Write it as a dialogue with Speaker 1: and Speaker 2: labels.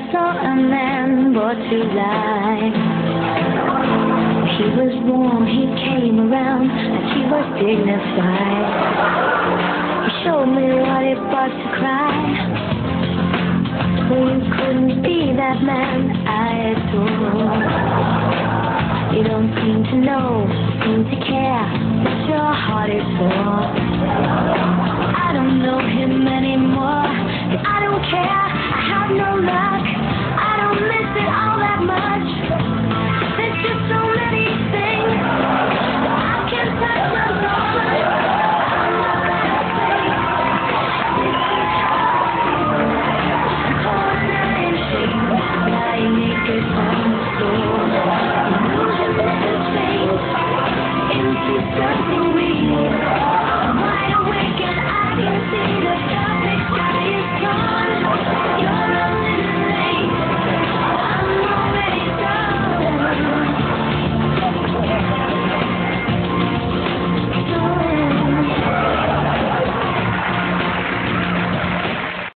Speaker 1: saw a man brought to life. He was warm, he came around, and he was dignified. He showed me what it was to cry. Well, you couldn't be that man I adore. You don't seem to know, seem to care what your heart is for. I don't know him anymore, but I don't care. I have no love.